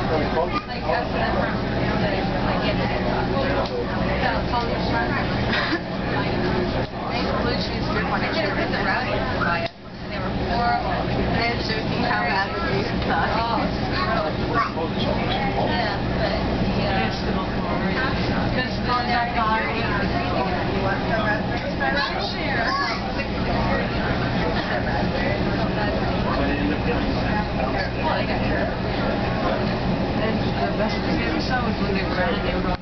Like, that's what I'm from. Like, in it. So, college run. Blue cheese good one. I should have been the rowdy to buy it. And they were horrible. And I was joking how bad the juice sucked. Oh, yeah, but yeah. Because that guy was the raspberries by share. And the best thing I ever saw was when they grounded, they were